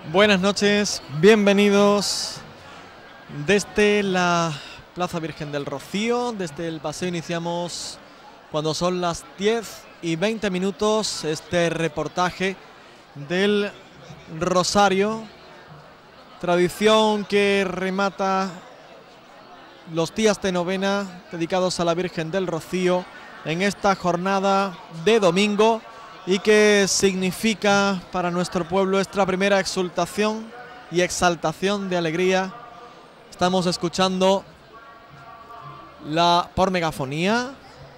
Buenas noches, bienvenidos desde la Plaza Virgen del Rocío. Desde el paseo iniciamos cuando son las 10:20 este reportaje del Rosario, tradición que remata los días de novena dedicados a la Virgen del Rocío en esta jornada de domingo, y que significa para nuestro pueblo esta primera exultación y exaltación de alegría. Estamos escuchando por megafonía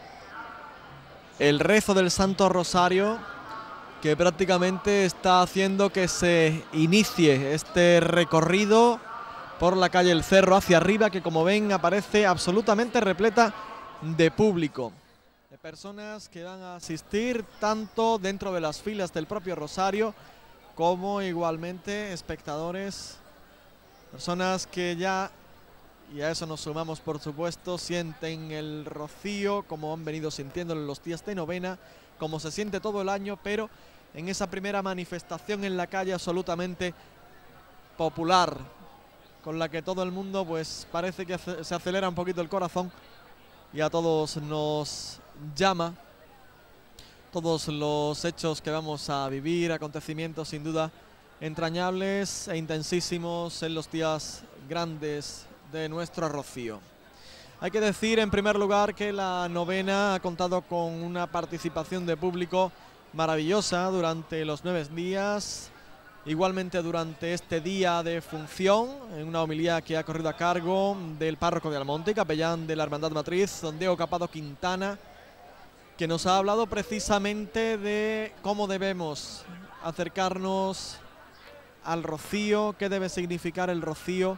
el rezo del Santo Rosario, que prácticamente está haciendo que se inicie este recorrido por la calle El Cerro hacia arriba, que como ven aparece absolutamente repleta de público, de personas que van a asistir tanto dentro de las filas del propio Rosario como igualmente espectadores, personas que ya, y a eso nos sumamos por supuesto, sienten el rocío como han venido sintiéndolo en los días de novena, como se siente todo el año, pero en esa primera manifestación en la calle absolutamente popular, con la que todo el mundo pues parece que se acelera un poquito el corazón y a todos nos llama. Todos los hechos que vamos a vivir, acontecimientos sin duda entrañables e intensísimos en los días grandes de nuestro Rocío. Hay que decir en primer lugar que la novena ha contado con una participación de público maravillosa durante los 9 días. Igualmente durante este día de función, en una homilía que ha corrido a cargo del párroco de Almonte, capellán de la Hermandad Matriz, don Diego Capado Quintana, que nos ha hablado precisamente de cómo debemos acercarnos al rocío, qué debe significar el rocío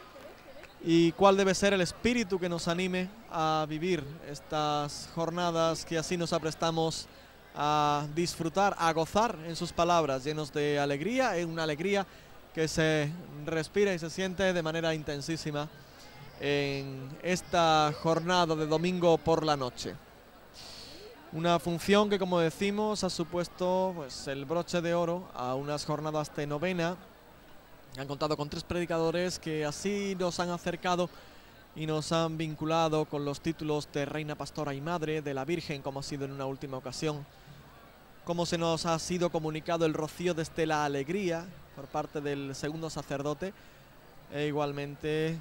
y cuál debe ser el espíritu que nos anime a vivir estas jornadas que así nos aprestamos a disfrutar, a gozar, en sus palabras, llenos de alegría, una alegría que se respira y se siente de manera intensísima en esta jornada de domingo por la noche. Una función que, como decimos, ha supuesto pues el broche de oro a unas jornadas de novena. Han contado con 3 predicadores que así nos han acercado y nos han vinculado con los títulos de Reina, Pastora y Madre de la Virgen, como ha sido en una última ocasión, como se nos ha sido comunicado el rocío desde la alegría por parte del segundo sacerdote, e igualmente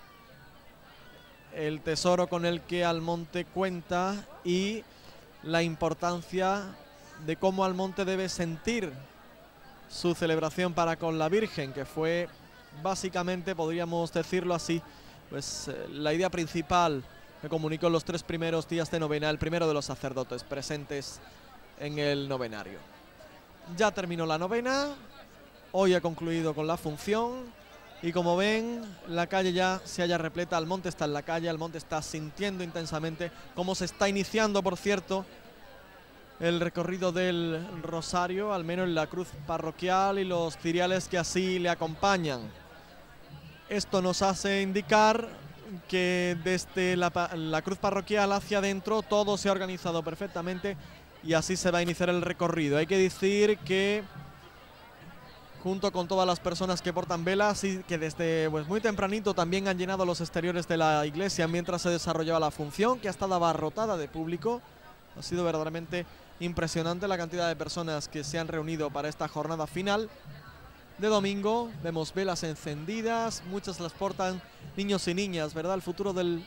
el tesoro con el que Almonte cuenta y la importancia de cómo Almonte debe sentir su celebración para con la Virgen, que fue básicamente, podríamos decirlo así, pues la idea principal que comunicó en los 3 primeros días de novena el primero de los sacerdotes presentes en el novenario. Ya terminó la novena, hoy ha concluido con la función y como ven la calle ya se halla repleta. Almonte está en la calle, Almonte está sintiendo intensamente cómo se está iniciando, por cierto, el recorrido del Rosario, al menos en la cruz parroquial y los ciriales que así le acompañan. Esto nos hace indicar que desde la cruz parroquial hacia adentro todo se ha organizado perfectamente y así se va a iniciar el recorrido. Hay que decir que junto con todas las personas que portan velas y que desde pues muy tempranito también han llenado los exteriores de la iglesia mientras se desarrollaba la función, que ha estado abarrotada de público. Ha sido verdaderamente impresionante la cantidad de personas que se han reunido para esta jornada final de domingo. Vemos velas encendidas, muchas las portan niños y niñas, ¿verdad? El futuro del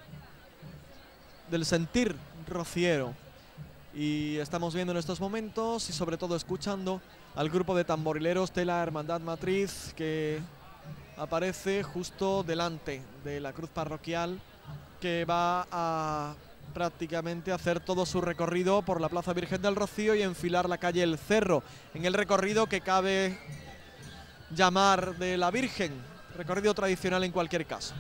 sentir rociero. Y estamos viendo en estos momentos y sobre todo escuchando al grupo de tamborileros de la Hermandad Matriz, que aparece justo delante de la cruz parroquial, que va a prácticamente hacer todo su recorrido por la Plaza Virgen del Rocío y enfilar la calle El Cerro, en el recorrido que cabe llamar de la Virgen, recorrido tradicional en cualquier caso.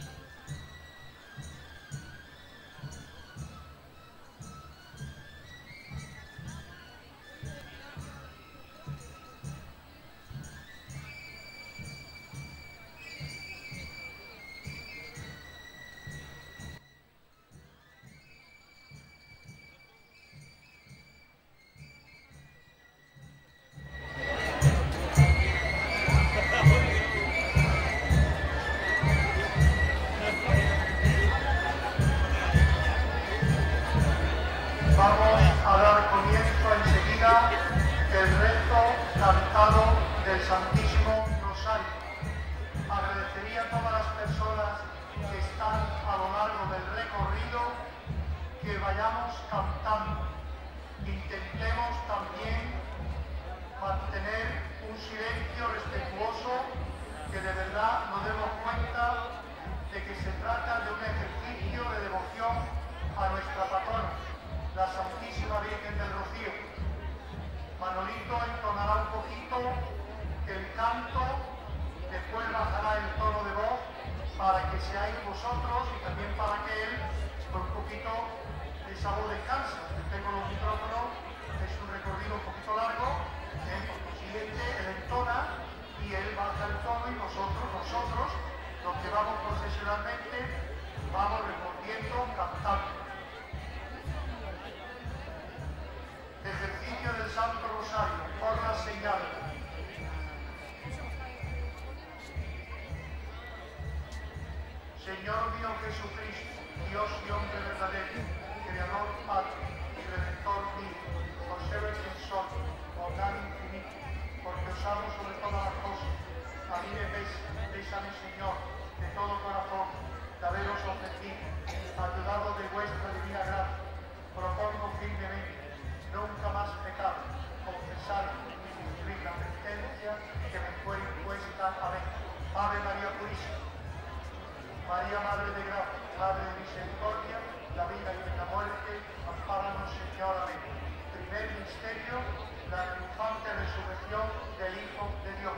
vayamos cantando. Intentemos también mantener un silencio respetuoso, que de verdad nos demos cuenta de que se trata de un ejercicio de devoción a nuestra patrona, la Santísima Virgen del Rocío. Manolito entonará un poquito el canto, después bajará el tono de voz para que seáis vosotros y también para que él, por un poquito, esa voz descansa. Yo tengo los micrófonos, es un recorrido un poquito largo, por consiguiente él entona y él baja el tono y nosotros, los que vamos profesionalmente, vamos respondiendo cantando. Ejercicio del Santo Rosario, por la señal. Señor mío Jesucristo, Dios y hombre verdadero, Creador, Padre y Redentor mío, conserve el sol, bondad infinita, porque os amo sobre todas las cosas. A mí me pésame, Señor, de todo corazón, de haberos ofendido, ayudado de vuestra divina gracia. Propongo firmemente nunca más pecar, confesar y cumplir la penitencia que me fue impuesta. Amén. Ave María Purísima, María Madre de Gracia, Madre de Misericordia, la vida y la muerte, ampáranos, Señor. Amén. Primer misterio, la triunfante resurrección del Hijo de Dios.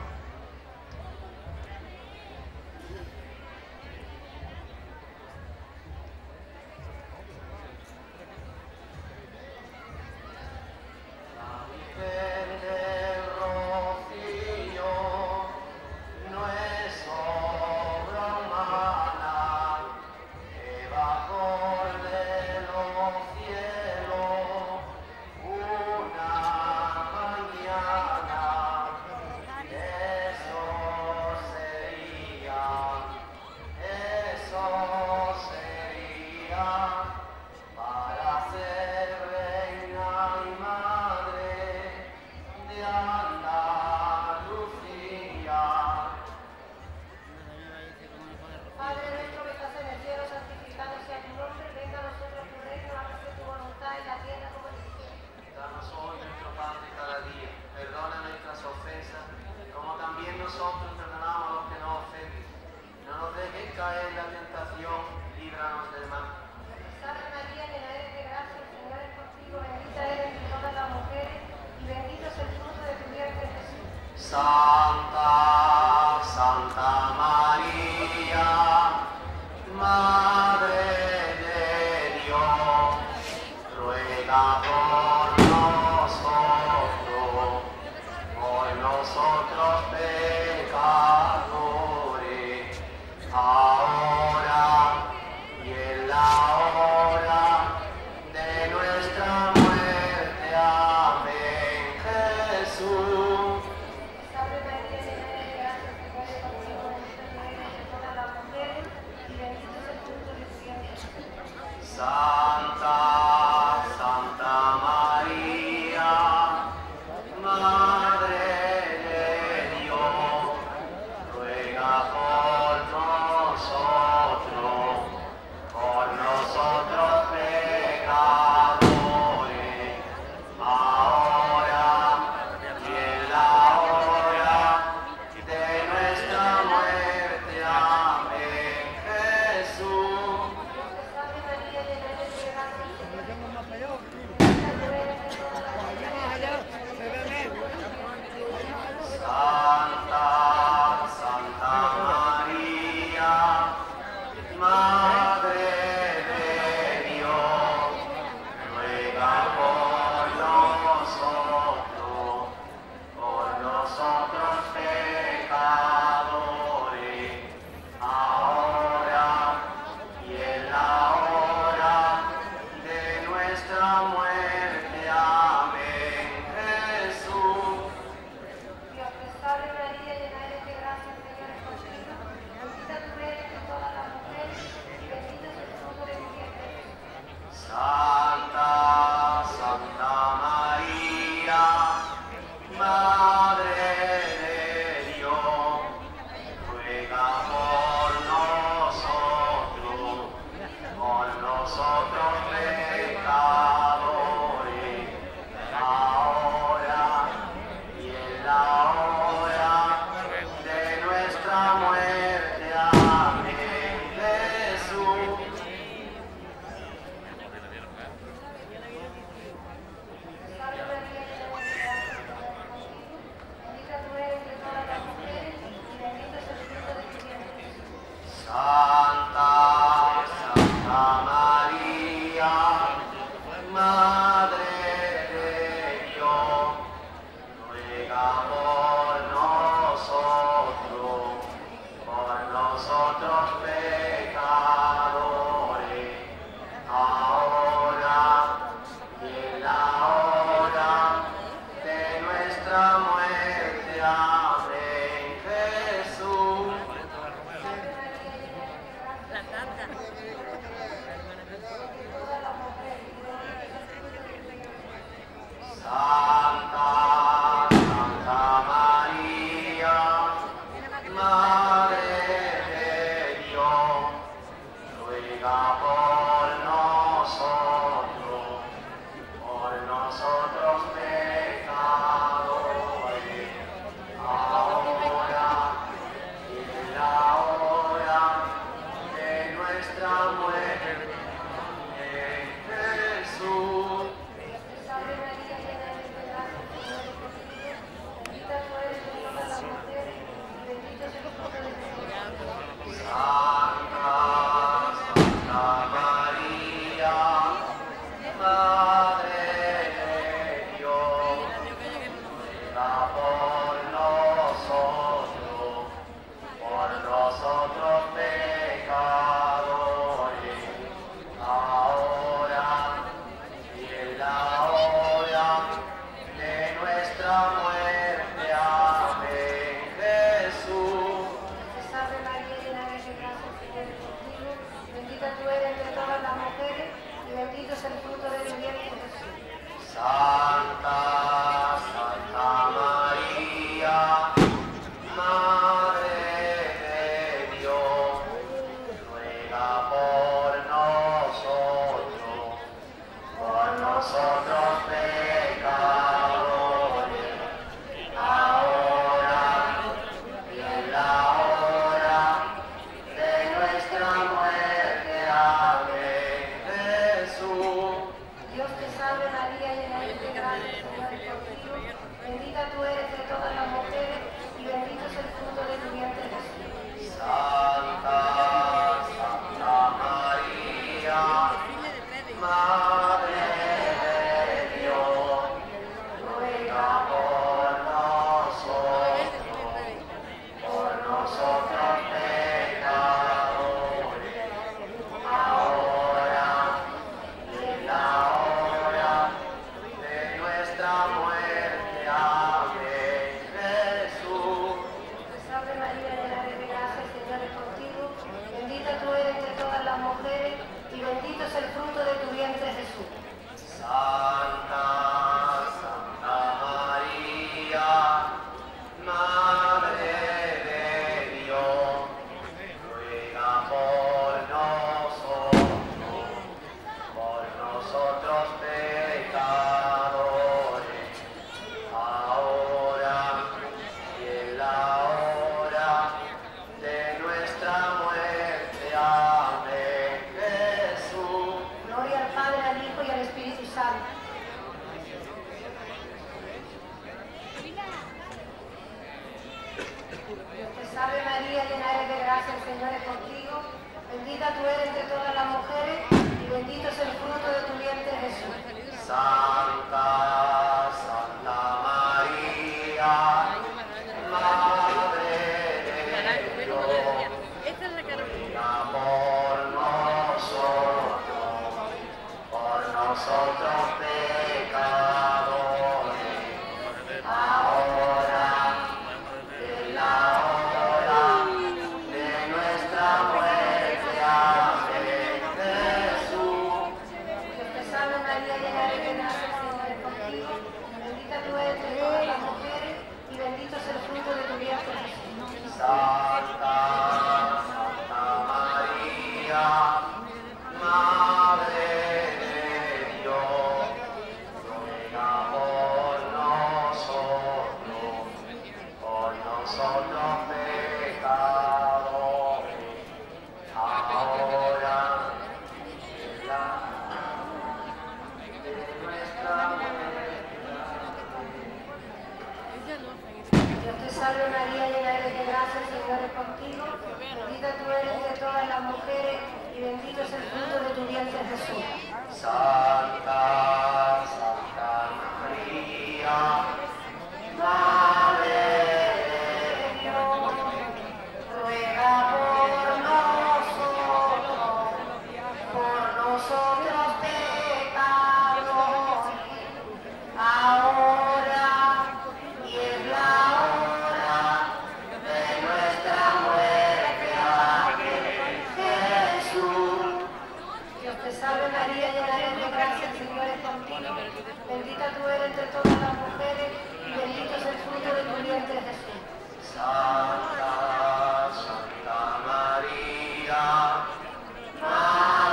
Santa María, Madre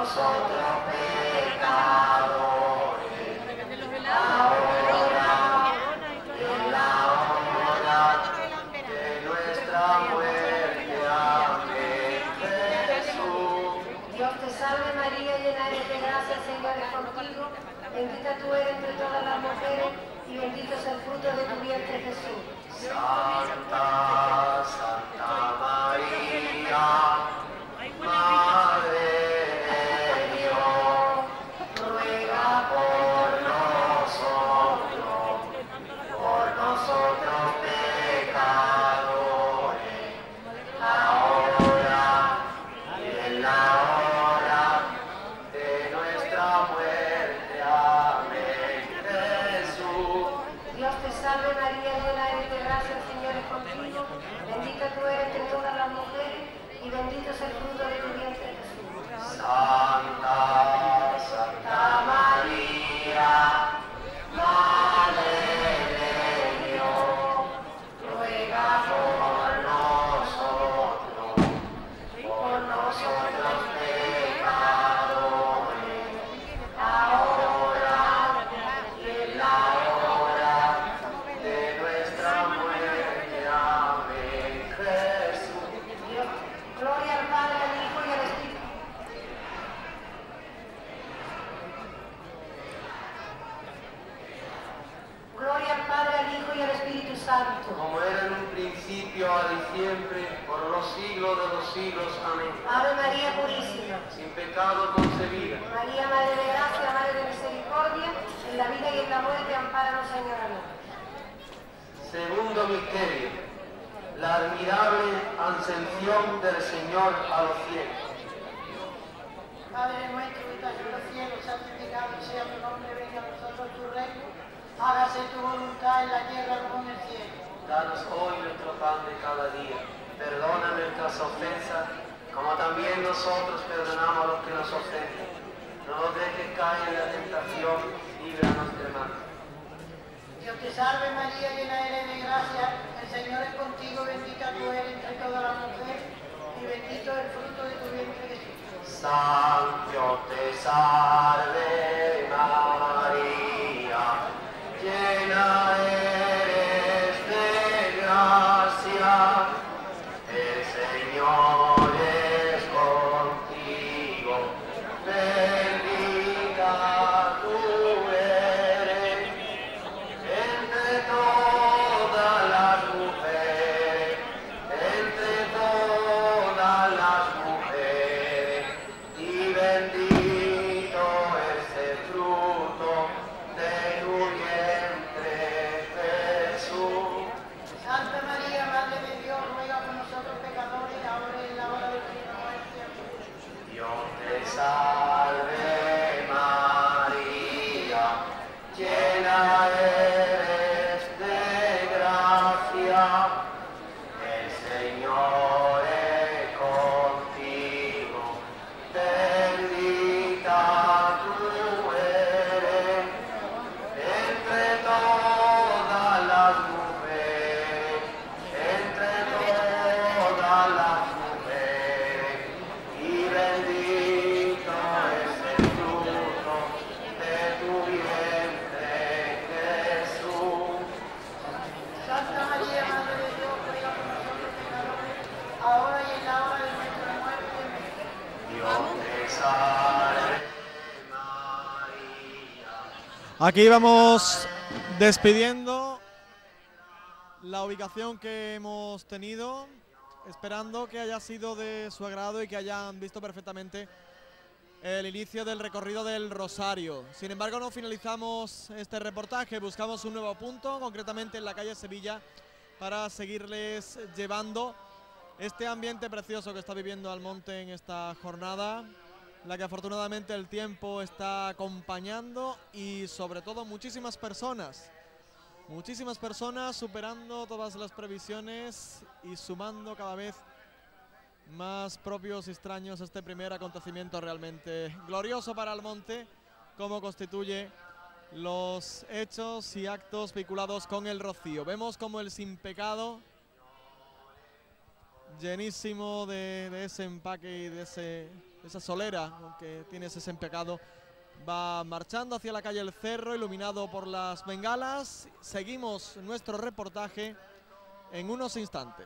nosotros pecadores, ahora y en la hora de nuestra muerte. Amén. Jesús. Dios te salve María, llena eres de gracia, el Señor es contigo. Bendita tú eres entre todas las mujeres y bendito es el fruto de tu vientre Jesús. Santa, Santa María, Madre de Dios, ruega por nosotros pecadores, ahora y en la hora de nuestra muerte. Amén. Jesús. Dios te salve María, llena eres de gracia, el Señor es contigo. Bendita tú eres entre todas las mujeres y bendito es el fruto de tu vientre Jesús. Santa, Santa María, Madre de Dios, ruega por nosotros pecadores, ahora y en la hora de nuestra muerte. Amén. Jesús. Dios, gloria al Padre, al Hijo y al Espíritu. Gloria al Padre, al Hijo y al Espíritu Santo. Como era en un principio, ahora y siempre, por los siglos de los siglos. Amén. Ave María Purísima. Sin pecado concebida. María, Madre de Gracia, Madre de Misericordia, en la vida y en la muerte, ampáranos, Señora nuestra. Segundo misterio, la admirable ascensión del Señor a los cielos. Padre nuestro que estás en los cielos, santificado sea tu nombre, venga a nosotros tu reino, hágase tu voluntad en la tierra como en el cielo. Danos hoy nuestro pan de cada día. Perdona nuestras ofensas, como también nosotros perdonamos a los que nos ofenden. No nos dejes caer en la tentación, líbranos del mal. Dios te salve María, llena eres de gracia, el Señor es contigo, bendita tú eres entre todas las mujeres y bendito es el fruto de tu vientre Jesús. Santo te salve María, llena eres de gracia, el Señor es contigo, bendita tú eres entre todas las mujeres, entre todas las mujeres, y bendito es el fruto de tu vientre, Jesús. Santa María, Madre de Dios, ruega por nosotros pecadores, ahora y en la hora de nuestra muerte. Amén. Dios te salve María, llena eres de gracia, el Señor es contigo, bendita tú eres entre todas las mujeres, entre todas las mujeres, y bendito es el fruto de tu vientre, Jesús. Santa María, Madre de Dios, ruega por nosotros pecadores, ahora y en la hora de nuestra muerte. Amén. Dios te salve María. Aquí vamos despidiendo la ubicación que hemos tenido, esperando que haya sido de su agrado y que hayan visto perfectamente el inicio del recorrido del Rosario. Sin embargo, no finalizamos este reportaje, buscamos un nuevo punto, concretamente en la calle Sevilla, para seguirles llevando este ambiente precioso que está viviendo Almonte en esta jornada, la que afortunadamente el tiempo está acompañando y sobre todo muchísimas personas superando todas las previsiones y sumando cada vez más propios y extraños este primer acontecimiento realmente glorioso para Almonte, como constituye los hechos y actos vinculados con el rocío. Vemos como el Sin Pecado, llenísimo de ese empaque y de ese esa solera que tiene ese empecado, va marchando hacia la calle El Cerro, iluminado por las bengalas. Seguimos nuestro reportaje en unos instantes.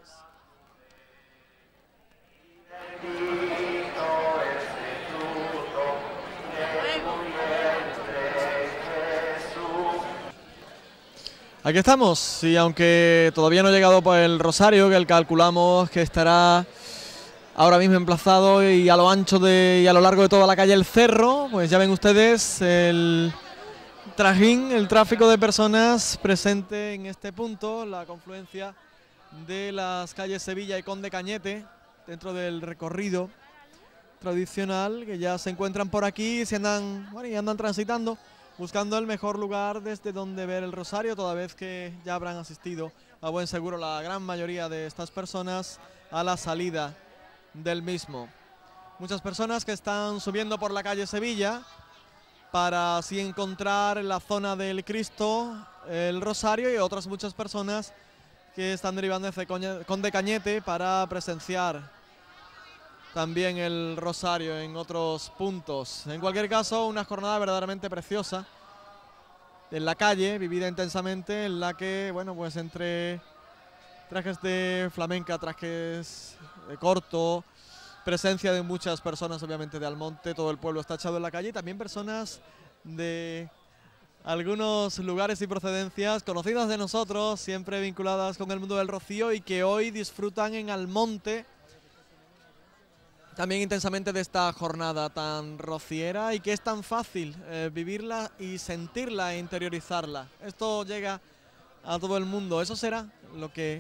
Aquí estamos, y aunque todavía no ha llegado por el Rosario, que calculamos que estará ahora mismo emplazado y a lo ancho y a lo largo de toda la calle El Cerro, pues ya ven ustedes el trajín, el tráfico de personas presente en este punto, la confluencia de las calles Sevilla y Conde Cañete, dentro del recorrido tradicional, que ya se encuentran por aquí, y andan transitando, buscando el mejor lugar desde donde ver el Rosario, toda vez que ya habrán asistido a buen seguro la gran mayoría de estas personas a la salida del mismo. Muchas personas que están subiendo por la calle Sevilla para así encontrar en la zona del Cristo el Rosario, y otras muchas personas que están derivando desde Conde Cañete para presenciar también el Rosario en otros puntos. En cualquier caso, una jornada verdaderamente preciosa en la calle, vivida intensamente, en la que, bueno, pues entre trajes de flamenca, trajes de corto, presencia de muchas personas, obviamente, de Almonte, todo el pueblo está echado en la calle, y también personas de algunos lugares y procedencias conocidas de nosotros, siempre vinculadas con el mundo del rocío, y que hoy disfrutan en Almonte también intensamente de esta jornada tan rociera, y que es tan fácil vivirla y sentirla e interiorizarla. Esto llega a todo el mundo. Eso será lo que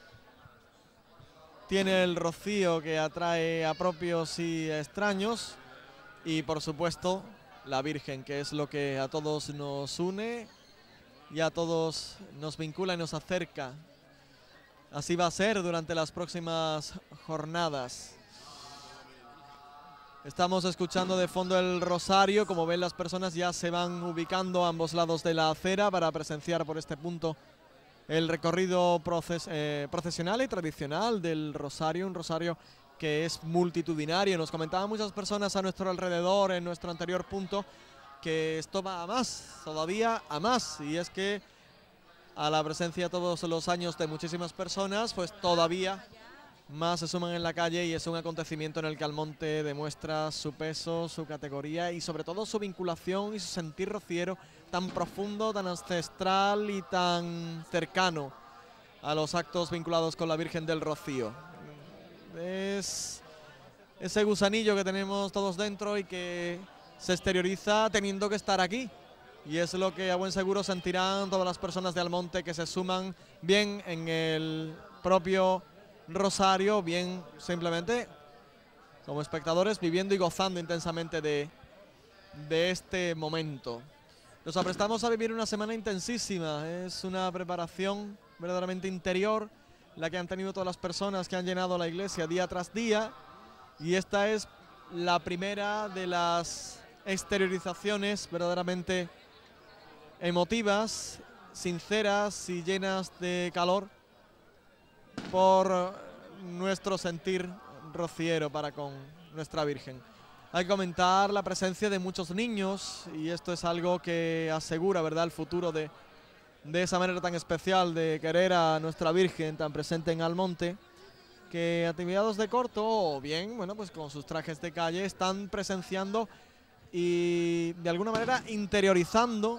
tiene el rocío, que atrae a propios y a extraños, y por supuesto la Virgen, que es lo que a todos nos une y a todos nos vincula y nos acerca. Así va a ser durante las próximas jornadas. Estamos escuchando de fondo el Rosario. Como ven, las personas ya se van ubicando a ambos lados de la acera para presenciar por este punto el recorrido procesional y tradicional del Rosario, un Rosario que es multitudinario. Nos comentaban muchas personas a nuestro alrededor en nuestro anterior punto que esto va a más, todavía a más, y es que a la presencia todos los años de muchísimas personas, pues todavía más se suman en la calle, y es un acontecimiento en el que Almonte demuestra su peso, su categoría y sobre todo su vinculación y su sentir rociero tan profundo, tan ancestral y tan cercano a los actos vinculados con la Virgen del Rocío. Es ese gusanillo que tenemos todos dentro y que se exterioriza teniendo que estar aquí, y es lo que a buen seguro sentirán todas las personas de Almonte que se suman bien en el propio Rosario, bien simplemente como espectadores, viviendo y gozando intensamente de este momento. Nos aprestamos a vivir una semana intensísima, es una preparación verdaderamente interior la que han tenido todas las personas que han llenado la iglesia día tras día, y esta es la primera de las exteriorizaciones verdaderamente emotivas, sinceras y llenas de calor por nuestro sentir rociero para con nuestra Virgen. Hay que comentar la presencia de muchos niños, y esto es algo que asegura, ¿verdad?, el futuro de esa manera tan especial de querer a nuestra Virgen tan presente en Almonte, que actividades de corto o bien, bueno, pues con sus trajes de calle están presenciando y de alguna manera interiorizando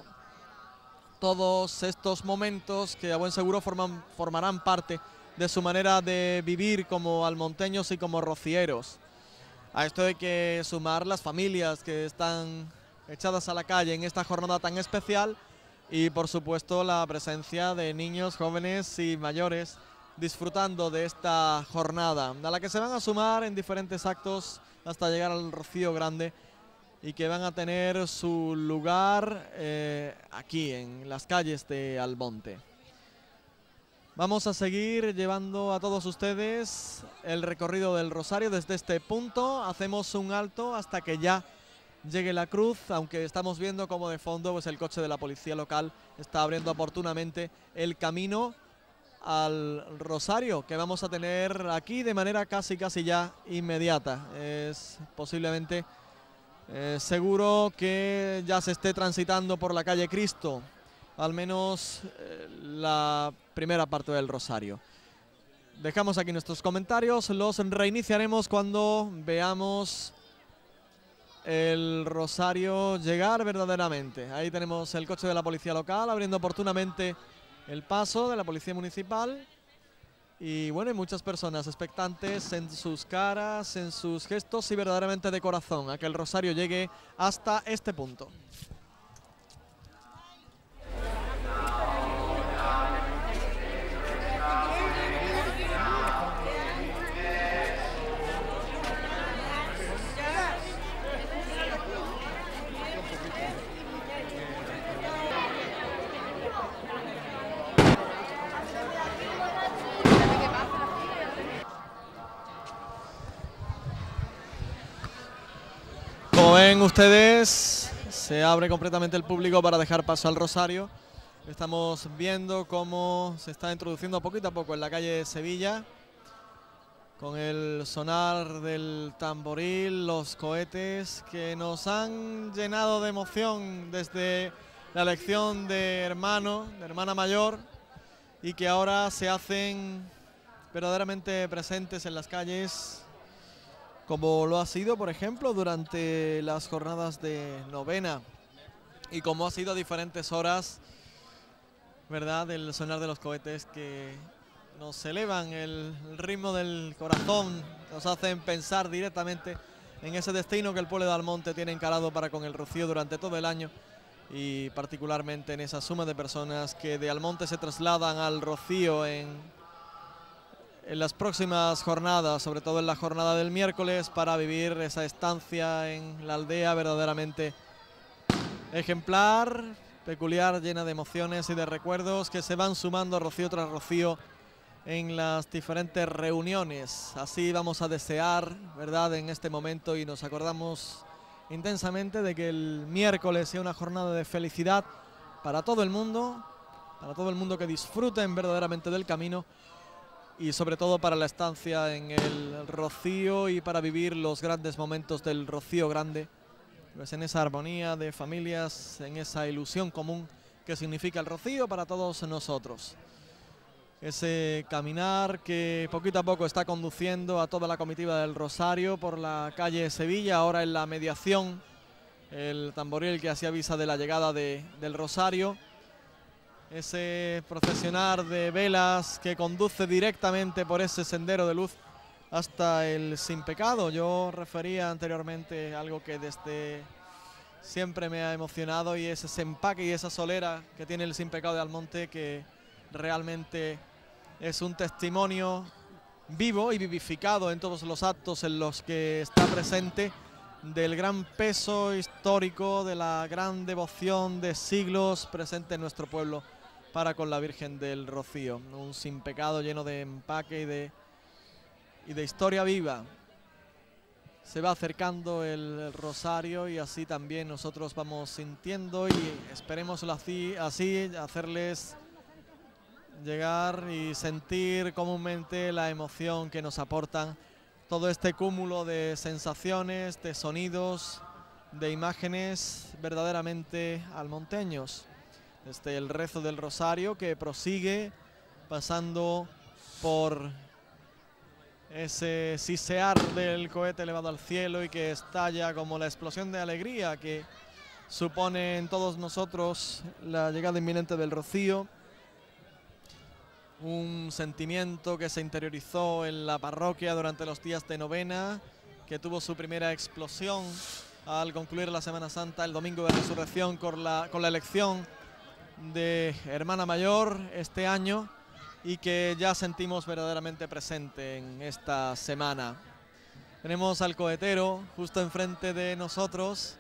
todos estos momentos que a buen seguro formarán parte de su manera de vivir como almonteños y como rocieros. A esto hay que sumar las familias que están echadas a la calle en esta jornada tan especial, y por supuesto la presencia de niños, jóvenes y mayores disfrutando de esta jornada, a la que se van a sumar en diferentes actos hasta llegar al Rocío Grande, y que van a tener su lugar aquí en las calles de Almonte. Vamos a seguir llevando a todos ustedes el recorrido del Rosario desde este punto. Hacemos un alto hasta que ya llegue la cruz, aunque estamos viendo como de fondo pues el coche de la policía local está abriendo oportunamente el camino al rosario que vamos a tener aquí de manera casi ya inmediata. Es posiblemente seguro que ya se esté transitando por la calle Cristo, al menos la primera parte del rosario. Dejamos aquí nuestros comentarios, los reiniciaremos cuando veamos el rosario llegar verdaderamente. Ahí tenemos el coche de la policía local abriendo oportunamente el paso de la policía municipal. Y bueno, hay muchas personas expectantes en sus caras, en sus gestos y verdaderamente de corazón a que el rosario llegue hasta este punto. Como ven ustedes, se abre completamente el público para dejar paso al rosario. Estamos viendo cómo se está introduciendo poquito a poco en la calle de Sevilla, con el sonar del tamboril, los cohetes que nos han llenado de emoción desde la elección de hermana mayor, y que ahora se hacen verdaderamente presentes en las calles, como lo ha sido, por ejemplo, durante las jornadas de novena, y como ha sido a diferentes horas, ¿verdad?, el sonar de los cohetes que nos elevan el ritmo del corazón, nos hacen pensar directamente en ese destino que el pueblo de Almonte tiene encarado para con el Rocío durante todo el año, y particularmente en esa suma de personas que de Almonte se trasladan al Rocío en las próximas jornadas, sobre todo en la jornada del miércoles, para vivir esa estancia en la aldea verdaderamente ejemplar, peculiar, llena de emociones y de recuerdos que se van sumando rocío tras rocío en las diferentes reuniones. Así vamos a desear, ¿verdad?, en este momento, y nos acordamos intensamente de que el miércoles sea una jornada de felicidad para todo el mundo que disfruten verdaderamente del camino, y sobre todo para la estancia en el Rocío y para vivir los grandes momentos del Rocío Grande, pues en esa armonía de familias, en esa ilusión común que significa el Rocío para todos nosotros. Ese caminar que poquito a poco está conduciendo a toda la comitiva del Rosario por la calle Sevilla, ahora en la mediación, el tamboril que así avisa de la llegada del Rosario. Ese procesionar de velas que conduce directamente por ese sendero de luz hasta el Sin Pecado. Yo refería anteriormente algo que desde siempre me ha emocionado, y es ese empaque y esa solera que tiene el Sin Pecado de Almonte, que realmente es un testimonio vivo y vivificado en todos los actos en los que está presente, del gran peso histórico, de la gran devoción de siglos presente en nuestro pueblo para con la Virgen del Rocío. Un Sin Pecado lleno de empaque y de historia viva. Se va acercando el rosario, y así también nosotros vamos sintiendo, y esperemos así hacerles llegar y sentir comúnmente la emoción que nos aportan todo este cúmulo de sensaciones, de sonidos, de imágenes verdaderamente almonteños. Desde el rezo del rosario, que prosigue pasando por ese sisear del cohete elevado al cielo, y que estalla como la explosión de alegría que supone en todos nosotros la llegada inminente del Rocío. Un sentimiento que se interiorizó en la parroquia durante los días de novena, que tuvo su primera explosión al concluir la Semana Santa, el domingo de Resurrección, con la elección de hermana mayor este año, y que ya sentimos verdaderamente presente en esta semana. Tenemos al cohetero justo enfrente de nosotros,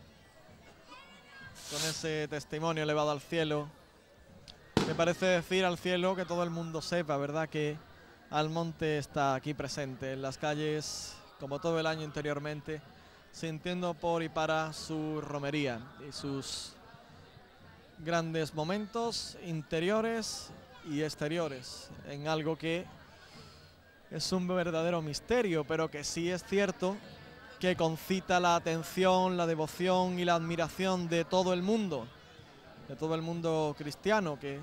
con ese testimonio elevado al cielo, que parece decir al cielo que todo el mundo sepa, ¿verdad?, que Almonte está aquí presente en las calles, como todo el año anteriormente, sintiendo por y para su romería y sus grandes momentos interiores y exteriores, en algo que es un verdadero misterio, pero que sí es cierto que concita la atención, la devoción y la admiración de todo el mundo cristiano, que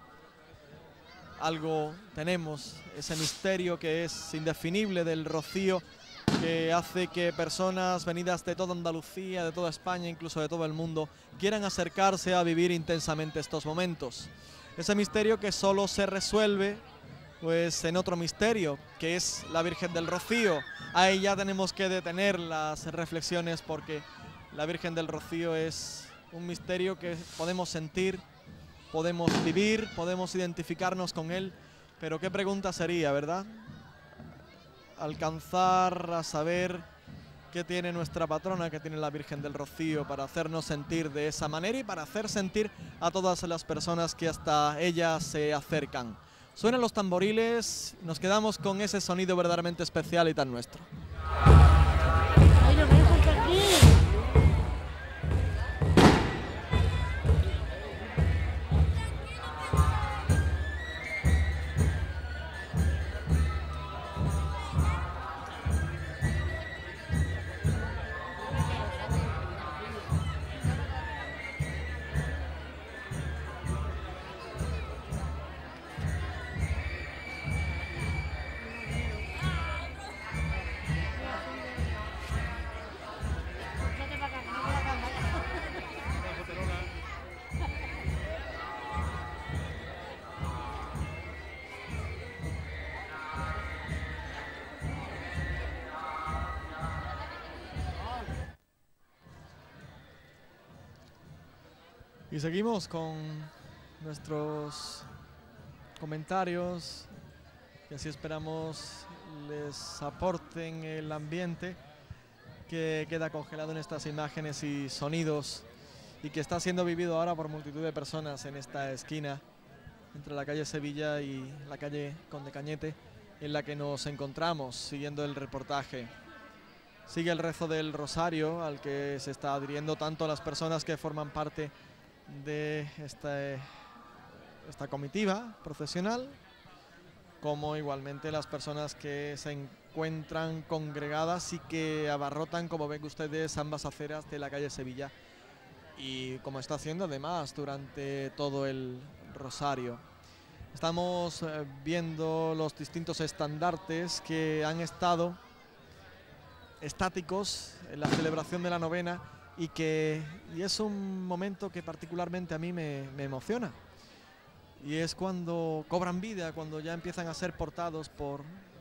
algo tenemos, ese misterio que es indefinible del rocío, que hace que personas venidas de toda Andalucía, de toda España, incluso de todo el mundo, quieran acercarse a vivir intensamente estos momentos. Ese misterio que solo se resuelve pues en otro misterio, que es la Virgen del Rocío. Ahí ya tenemos que detener las reflexiones, porque la Virgen del Rocío es un misterio que podemos sentir, podemos vivir, podemos identificarnos con él, pero qué pregunta sería, ¿verdad? Alcanzar a saber qué tiene nuestra patrona, qué tiene la Virgen del Rocío, para hacernos sentir de esa manera y para hacer sentir a todas las personas que hasta ella se acercan. Suenan los tamboriles, nos quedamos con ese sonido verdaderamente especial y tan nuestro. Y seguimos con nuestros comentarios, que así esperamos les aporten el ambiente que queda congelado en estas imágenes y sonidos, y que está siendo vivido ahora por multitud de personas en esta esquina entre la calle Sevilla y la calle Conde Cañete, en la que nos encontramos siguiendo el reportaje. Sigue el rezo del rosario, al que se está adhiriendo tanto las personas que forman parte de esta comitiva procesional, como igualmente las personas que se encuentran congregadas y que abarrotan, como ven ustedes, ambas aceras de la calle Sevilla, y como está haciendo además durante todo el rosario. Estamos viendo los distintos estandartes que han estado estáticos en la celebración de la novena, y es un momento que particularmente a mí me emociona, y es cuando cobran vida, cuando ya empiezan a ser portados por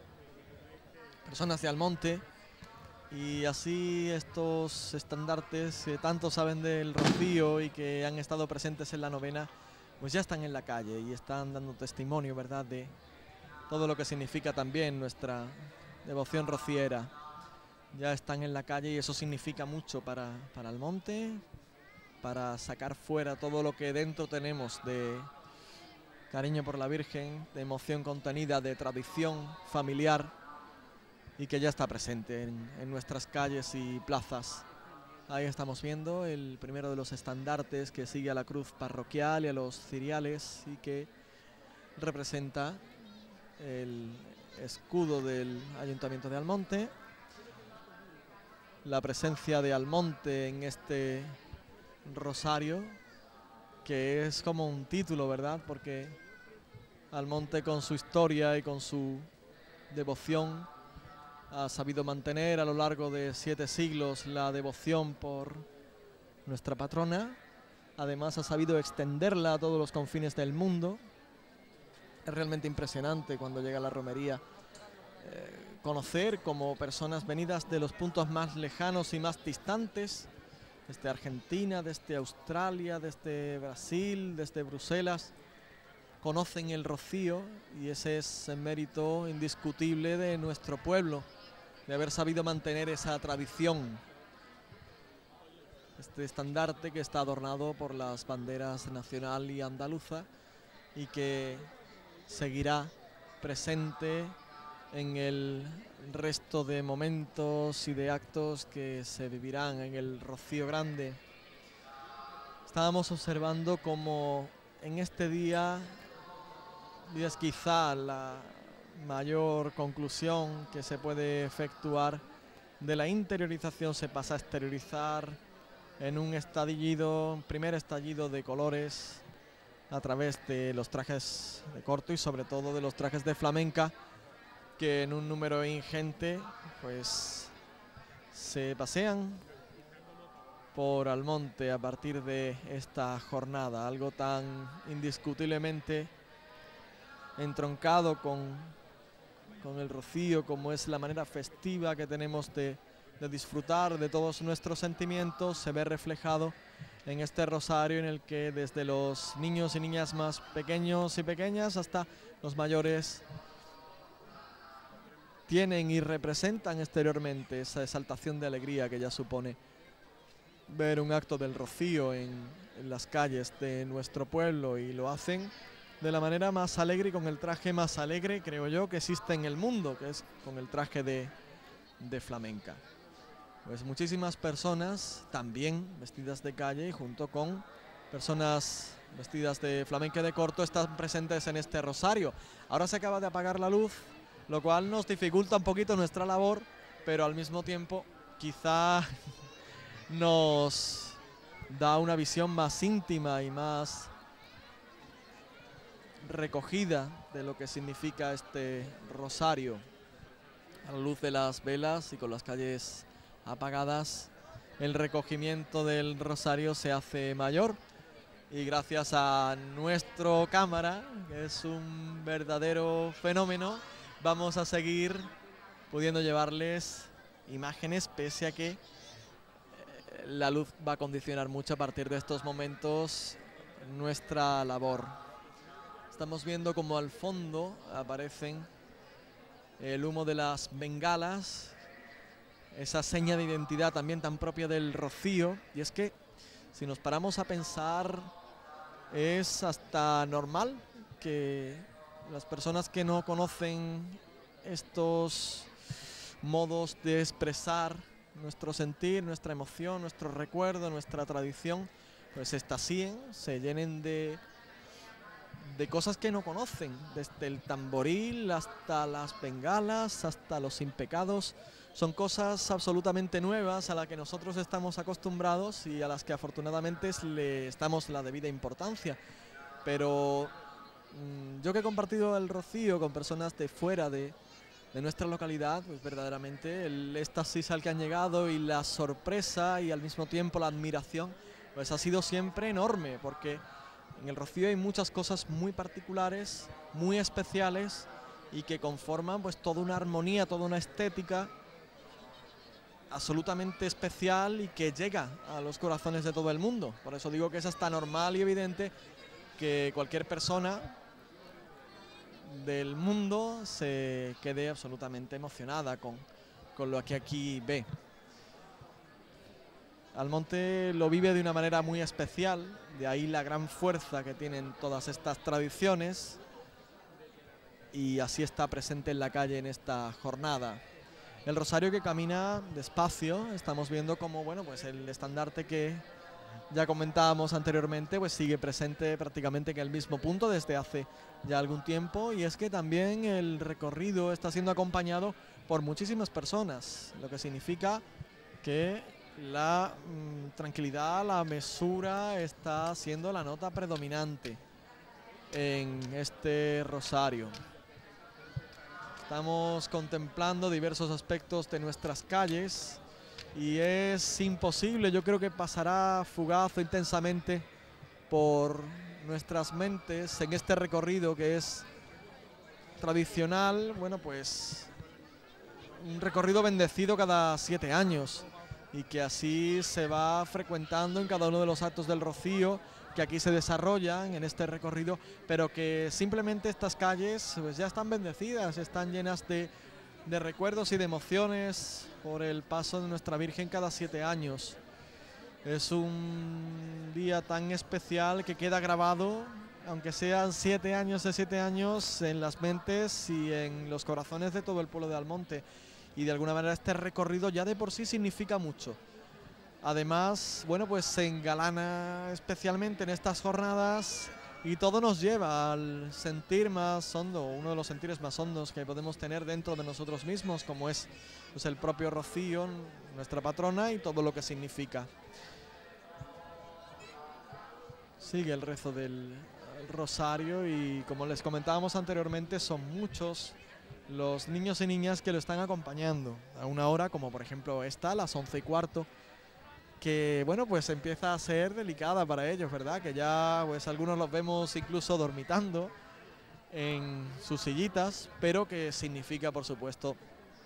personas de Almonte, y así estos estandartes que tanto saben del rocío y que han estado presentes en la novena, pues ya están en la calle y están dando testimonio, ¿verdad?, de todo lo que significa también nuestra devoción rociera. Ya están en la calle y eso significa mucho para Almonte, para sacar fuera todo lo que dentro tenemos de cariño por la Virgen, de emoción contenida, de tradición familiar, y que ya está presente en nuestras calles y plazas. Ahí estamos viendo el primero de los estandartes que sigue a la cruz parroquial y a los ciriales, y que representa el escudo del Ayuntamiento de Almonte. La presencia de Almonte en este rosario, que es como un título, ¿verdad?, porque Almonte, con su historia y con su devoción, ha sabido mantener a lo largo de 7 siglos la devoción por nuestra patrona. Además ha sabido extenderla a todos los confines del mundo. Es realmente impresionante cuando llega la romería conocer como personas venidas de los puntos más lejanos y más distantes, desde Argentina, desde Australia, desde Brasil, desde Bruselas, conocen el rocío, y ese es el mérito indiscutible de nuestro pueblo, de haber sabido mantener esa tradición. Este estandarte que está adornado por las banderas nacional y andaluza, y que seguirá presente en el resto de momentos y de actos que se vivirán en el Rocío Grande. Estábamos observando cómo en este día y es quizá la mayor conclusión que se puede efectuar de la interiorización, se pasa a exteriorizar en un primer estallido de colores a través de los trajes de corto y sobre todo de los trajes de flamenca, que en un número ingente pues se pasean por Almonte a partir de esta jornada, algo tan indiscutiblemente entroncado con el rocío, como es la manera festiva que tenemos de disfrutar de todos nuestros sentimientos, se ve reflejado en este rosario en el que desde los niños y niñas más pequeños y pequeñas hasta los mayores tienen y representan exteriormente esa exaltación de alegría que ya supone ver un acto del rocío en las calles de nuestro pueblo, y lo hacen de la manera más alegre y con el traje más alegre, creo yo, que existe en el mundo, que es con el traje de flamenca. Pues muchísimas personas también vestidas de calle y junto con personas vestidas de flamenca y de corto están presentes en este rosario. Ahora se acaba de apagar la luz, lo cual nos dificulta un poquito nuestra labor, pero al mismo tiempo quizá nos da una visión más íntima y más recogida de lo que significa este rosario. A la luz de las velas y con las calles apagadas, el recogimiento del rosario se hace mayor, y gracias a nuestro cámara, que es un verdadero fenómeno, vamos a seguir pudiendo llevarles imágenes, pese a que la luz va a condicionar mucho a partir de estos momentos nuestra labor. Estamos viendo como al fondo aparecen el humo de las bengalas, esa seña de identidad también tan propia del rocío. Y es que si nos paramos a pensar, es hasta normal que las personas que no conocen estos modos de expresar nuestro sentir, nuestra emoción, nuestro recuerdo, nuestra tradición, pues se extasíen, se llenen de cosas que no conocen, desde el tamboril hasta las bengalas, hasta los impecados. Son cosas absolutamente nuevas a las que nosotros estamos acostumbrados y a las que afortunadamente le damos la debida importancia. Pero yo que he compartido el rocío con personas de fuera de nuestra localidad, pues verdaderamente el éxtasis al que han llegado y la sorpresa y al mismo tiempo la admiración, pues ha sido siempre enorme, porque en el rocío hay muchas cosas muy particulares, muy especiales, y que conforman pues toda una armonía, toda una estética absolutamente especial y que llega a los corazones de todo el mundo. Por eso digo que es hasta normal y evidente que cualquier persona del mundo se quede absolutamente emocionada con lo que aquí ve. Almonte lo vive de una manera muy especial, de ahí la gran fuerza que tienen todas estas tradiciones, y así está presente en la calle en esta jornada. El rosario que camina despacio, estamos viendo como pues el estandarte que ya comentábamos anteriormente pues sigue presente prácticamente en el mismo punto desde hace ya algún tiempo, y es que también el recorrido está siendo acompañado por muchísimas personas, lo que significa que la tranquilidad, la mesura está siendo la nota predominante en este rosario. Estamos contemplando diversos aspectos de nuestras calles y es imposible, yo creo que pasará fugaz o intensamente por nuestras mentes en este recorrido que es tradicional, pues un recorrido bendecido cada 7 años, y que así se va frecuentando en cada uno de los actos del rocío que aquí se desarrollan en este recorrido, pero que simplemente estas calles pues ya están bendecidas, están llenas de recuerdos y de emociones por el paso de nuestra Virgen cada 7 años. Es un día tan especial que queda grabado, aunque sean 7 años de 7 años, en las mentes y en los corazones de todo el pueblo de Almonte. Y de alguna manera este recorrido ya de por sí significa mucho. Además, pues se engalana especialmente en estas jornadas Y todo nos lleva al sentir más hondo, uno de los sentires más hondos que podemos tener dentro de nosotros mismos, como es pues, el propio rocío, nuestra patrona, y todo lo que significa. Sigue el rezo del rosario y, como les comentábamos anteriormente, son muchos los niños y niñas que lo están acompañando a una hora, como por ejemplo esta, a las 11:15, que bueno, pues empieza a ser delicada para ellos, ¿verdad? Que ya pues algunos los vemos incluso dormitando en sus sillitas, pero que significa, por supuesto,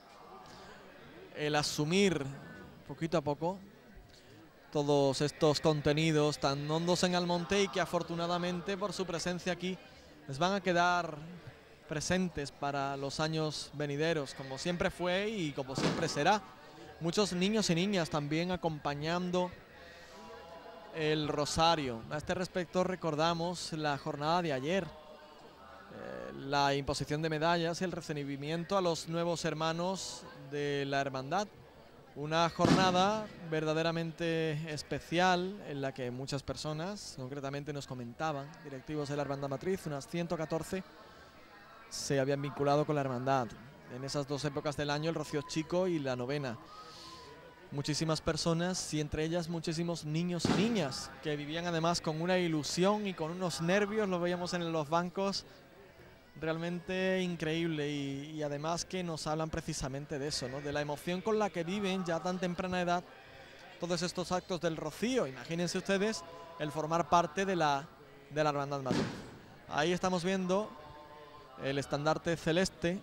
el asumir poquito a poco todos estos contenidos tan hondos en Almonte, y que afortunadamente por su presencia aquí les van a quedar presentes para los años venideros, como siempre fue y como siempre será. Muchos niños y niñas también acompañando el rosario. A este respecto recordamos la jornada de ayer, la imposición de medallas y el recibimiento a los nuevos hermanos de la hermandad. Una jornada verdaderamente especial en la que muchas personas, concretamente nos comentaban, directivos de la hermandad matriz, unas 114, se habían vinculado con la hermandad en esas dos épocas del año, el Rocío Chico y la novena. Muchísimas personas, y entre ellas muchísimos niños y niñas, que vivían además con una ilusión y con unos nervios, lo veíamos en los bancos, realmente increíble, y además que nos hablan precisamente de eso, ¿no? De la emoción con la que viven ya a tan temprana edad todos estos actos del rocío. Imagínense ustedes el formar parte de la hermandad matriz. Ahí estamos viendo el estandarte celeste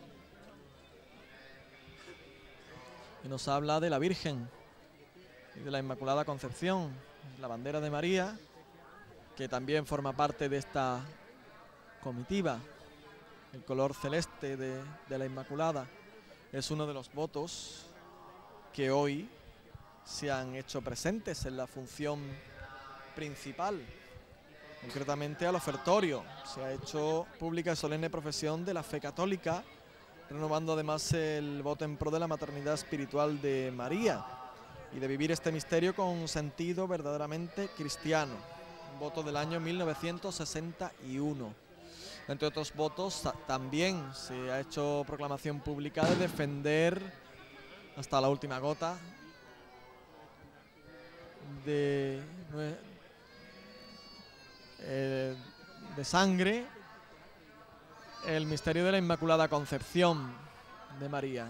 que nos habla de la Virgen y de la Inmaculada Concepción, la bandera de María, que también forma parte de esta comitiva. El color celeste de la Inmaculada es uno de los votos que hoy se han hecho presentes en la función principal, concretamente al ofertorio. Se ha hecho pública y solemne profesión de la fe católica, renovando además el voto en pro de la maternidad espiritual de María y de vivir este misterio con un sentido verdaderamente cristiano. Un voto del año 1961. Entre otros votos, también se ha hecho proclamación pública de defender hasta la última gota de sangre el misterio de la Inmaculada Concepción de María.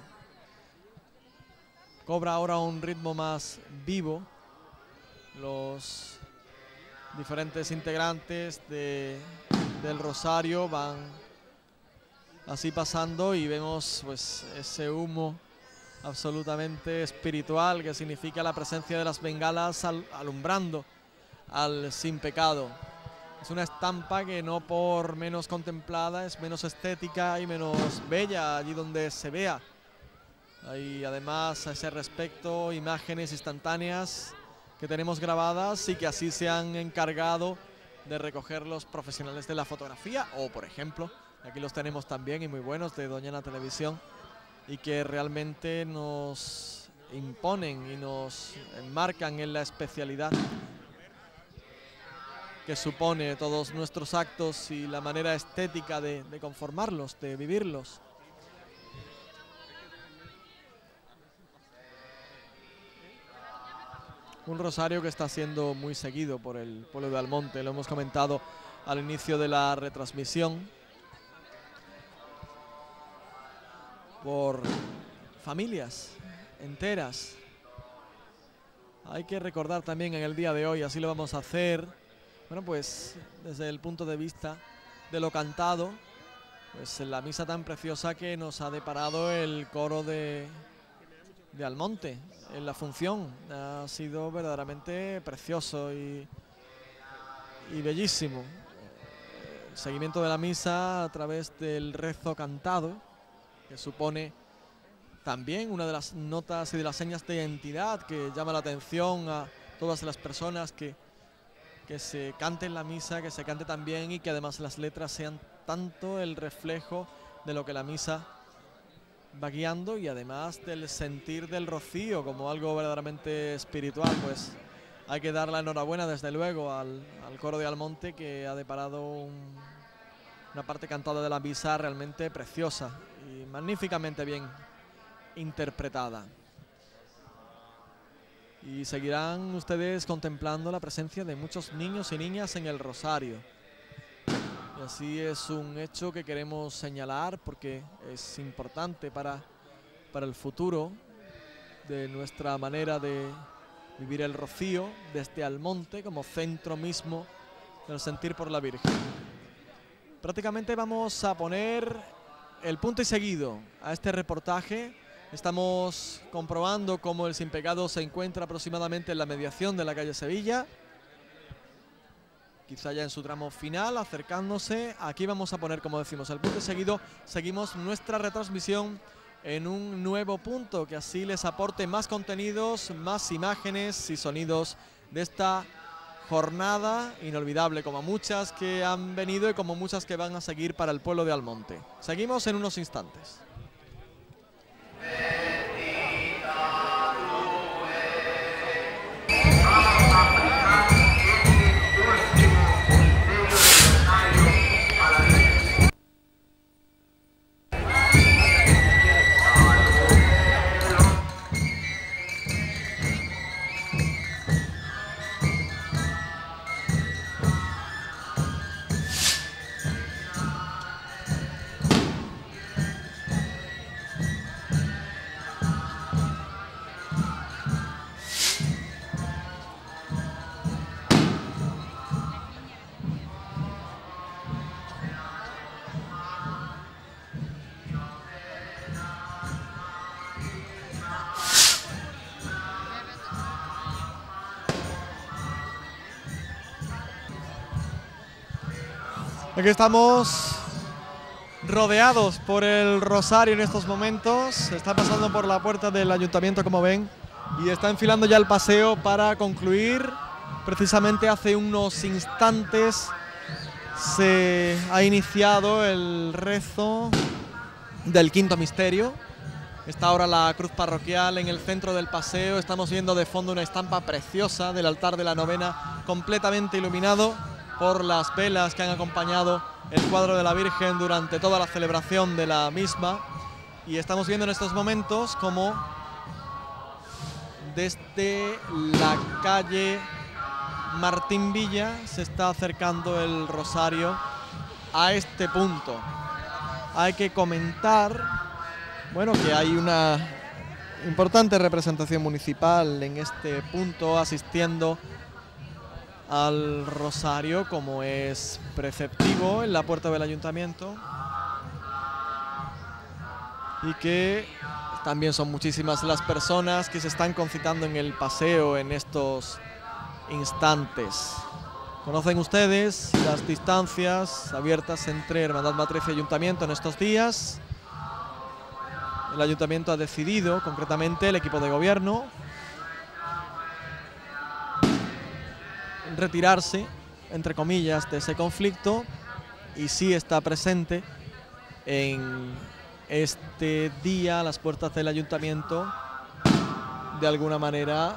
Cobra ahora un ritmo más vivo. Los diferentes integrantes del rosario van así pasando y vemos pues ese humo absolutamente espiritual que significa la presencia de las bengalas alumbrando al sin pecado. Es una estampa que no por menos contemplada es menos estética y menos bella allí donde se vea. Hay además a ese respecto imágenes instantáneas que tenemos grabadas y que así se han encargado de recoger los profesionales de la fotografía, o por ejemplo, aquí los tenemos también y muy buenos, de Doñana Televisión, y que realmente nos imponen y nos enmarcan en la especialidad que supone todos nuestros actos y la manera estética de conformarlos, de vivirlos. Un rosario que está siendo muy seguido por el pueblo de Almonte, lo hemos comentado al inicio de la retransmisión, por familias enteras. Hay que recordar también en el día de hoy, así lo vamos a hacer, bueno, pues desde el punto de vista de lo cantado, pues en la misa tan preciosa que nos ha deparado el coro de Almonte en la función. Ha sido verdaderamente precioso y bellísimo. El seguimiento de la misa a través del rezo cantado, que supone también una de las notas y de las señas de identidad que llama la atención a todas las personas que se cante en la misa, que se cante también, y que además las letras sean tanto el reflejo de lo que la misa va guiando y además del sentir del rocío como algo verdaderamente espiritual. Pues Hay que dar la enhorabuena desde luego al coro de Almonte, que ha deparado una parte cantada de la misa realmente preciosa y magníficamente bien interpretada. Y seguirán ustedes contemplando la presencia de muchos niños y niñas en el rosario. Y así es un hecho que queremos señalar porque es importante para el futuro de nuestra manera de vivir el rocío desde Almonte como centro mismo del sentir por la Virgen. Prácticamente vamos a poner el punto y seguido a este reportaje. Estamos comprobando cómo el Sin Pecado se encuentra aproximadamente en la mediación de la calle Sevilla, quizá ya en su tramo final, acercándose. Aquí vamos a poner, como decimos, el punto y seguido. Seguimos nuestra retransmisión en un nuevo punto que así les aporte más contenidos, más imágenes y sonidos de esta jornada inolvidable, como muchas que han venido y como muchas que van a seguir para el pueblo de Almonte. Seguimos en unos instantes. Aquí estamos rodeados por el rosario en estos momentos. Está pasando por la puerta del ayuntamiento, como ven, y está enfilando ya el paseo para concluir. Precisamente hace unos instantes se ha iniciado el rezo del quinto misterio. Está ahora la cruz parroquial en el centro del paseo. Estamos viendo de fondo una estampa preciosa del altar de la novena, completamente iluminado por las velas que han acompañado el cuadro de la Virgen durante toda la celebración de la misma. Y estamos viendo en estos momentos como desde la calle Martín Villa se está acercando el rosario a este punto. Hay que comentar, bueno, que hay una importante representación municipal en este punto asistiendo al rosario, como es preceptivo, en la puerta del ayuntamiento, y que también son muchísimas las personas que se están concitando en el paseo en estos instantes. Conocen ustedes las distancias abiertas entre Hermandad Matriz y Ayuntamiento en estos días. El ayuntamiento ha decidido, concretamente el equipo de gobierno, retirarse, entre comillas, de ese conflicto, y sí está presente en este día a las puertas del ayuntamiento, de alguna manera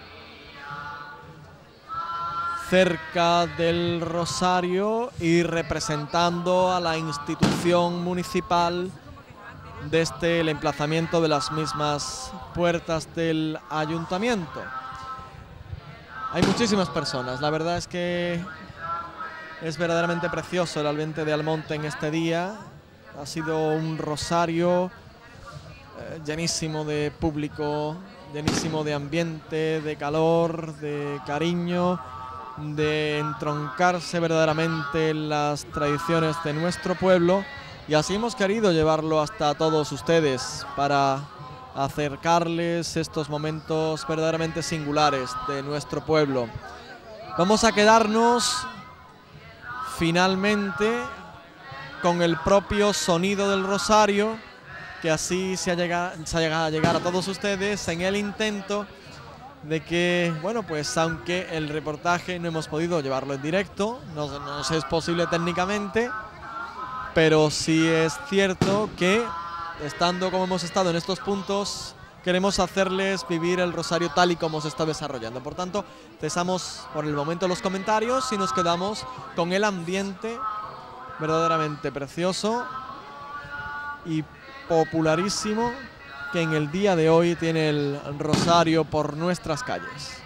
cerca del rosario y representando a la institución municipal desde el emplazamiento de las mismas puertas del ayuntamiento. Hay muchísimas personas, la verdad es que es verdaderamente precioso el ambiente de Almonte en este día. Ha sido un rosario llenísimo de público, llenísimo de ambiente, de calor, de cariño, de entroncarse verdaderamente en las tradiciones de nuestro pueblo, y así hemos querido llevarlo hasta todos ustedes para acercarles estos momentos verdaderamente singulares de nuestro pueblo. Vamos a quedarnos finalmente con el propio sonido del rosario, que así se llega a llegar a todos ustedes en el intento de que, bueno, pues aunque el reportaje no hemos podido llevarlo en directo, no nos es posible técnicamente, pero sí es cierto que estando como hemos estado en estos puntos queremos hacerles vivir el rosario tal y como se está desarrollando. Por tanto, cesamos por el momento los comentarios y nos quedamos con el ambiente verdaderamente precioso y popularísimo que en el día de hoy tiene el rosario por nuestras calles.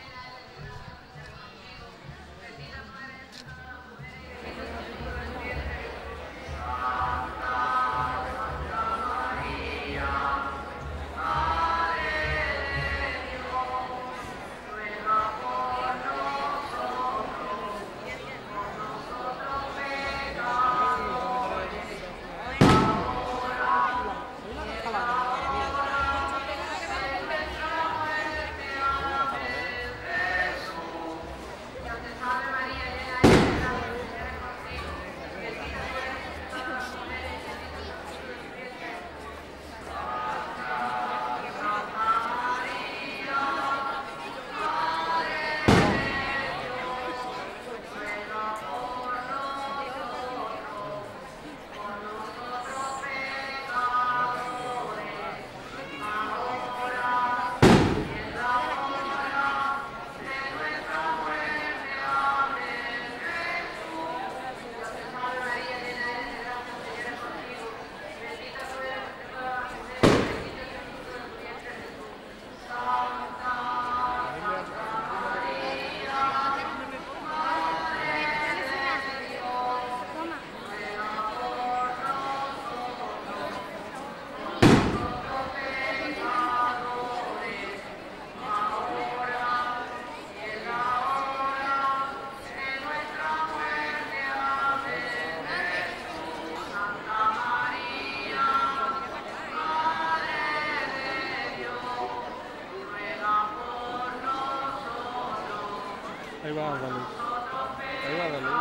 Ahí va, dale. Ahí va, dale.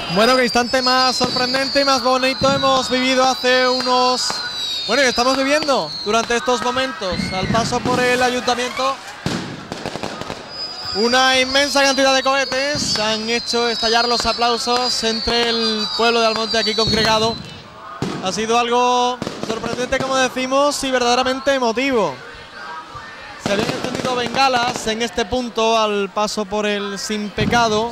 Bueno, qué instante más sorprendente y más bonito hemos vivido hace unos... Bueno, y estamos viviendo durante estos momentos al paso por el ayuntamiento. Una inmensa cantidad de cohetes han hecho estallar los aplausos entre el pueblo de Almonte aquí congregado. Ha sido algo sorprendente, como decimos, y verdaderamente emotivo. Se habían encendido bengalas en este punto al paso por el Sin Pecado.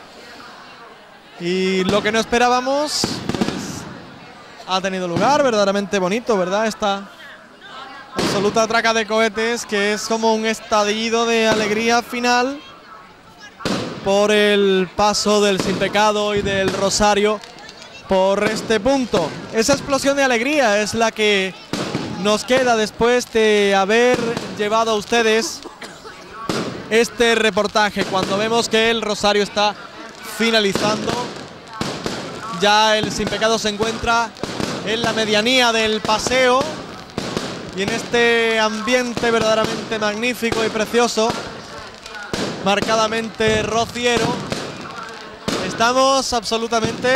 Y lo que no esperábamos, pues, ha tenido lugar, verdaderamente bonito, ¿verdad? Esta absoluta traca de cohetes que es como un estallido de alegría final por el paso del Sin Pecado y del Rosario por este punto. Esa explosión de alegría es la que nos queda después de haber llevado a ustedes este reportaje, cuando vemos que el Rosario está finalizando. Ya el Sin Pecado se encuentra en la medianía del paseo y en este ambiente verdaderamente magnífico y precioso, marcadamente rociero, estamos absolutamente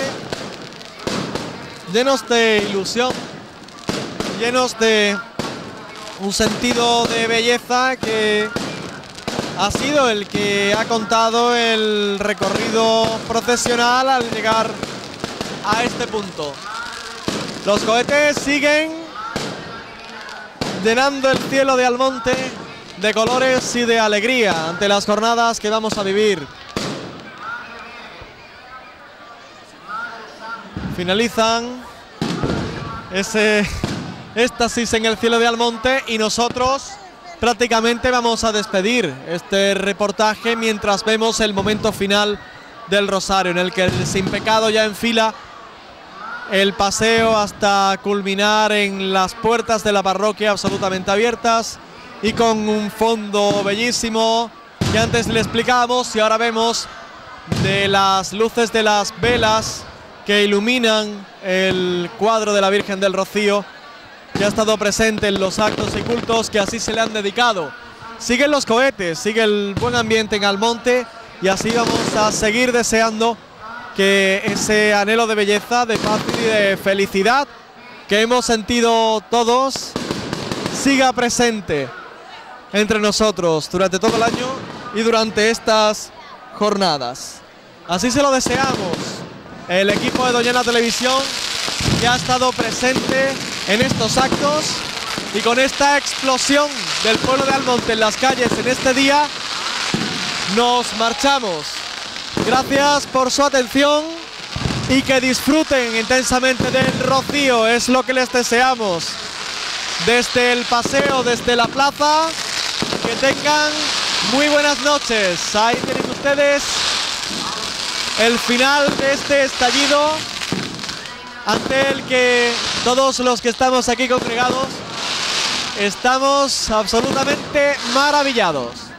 llenos de ilusión, llenos de un sentido de belleza que ha sido el que ha contado el recorrido procesional al llegar a este punto. Los cohetes siguen llenando el cielo de Almonte de colores y de alegría ante las jornadas que vamos a vivir. Finalizan ese éxtasis en el cielo de Almonte y nosotros prácticamente vamos a despedir este reportaje mientras vemos el momento final del Rosario, en el que el Sin Pecado ya enfila el paseo hasta culminar en las puertas de la parroquia absolutamente abiertas y con un fondo bellísimo que antes le explicábamos y ahora vemos de las luces de las velas que iluminan el cuadro de la Virgen del Rocío, que ha estado presente en los actos y cultos que así se le han dedicado. Siguen los cohetes, sigue el buen ambiente en Almonte y así vamos a seguir deseando que ese anhelo de belleza, de paz y de felicidad que hemos sentido todos siga presente entre nosotros durante todo el año y durante estas jornadas. Así se lo deseamos. El equipo de Doñana Televisión que ha estado presente en estos actos y con esta explosión del pueblo de Almonte en las calles en este día, nos marchamos. Gracias por su atención y que disfruten intensamente del rocío, es lo que les deseamos. Desde el paseo, desde la plaza, que tengan muy buenas noches. Ahí tienen ustedes el final de este estallido ante el que todos los que estamos aquí congregados estamos absolutamente maravillados.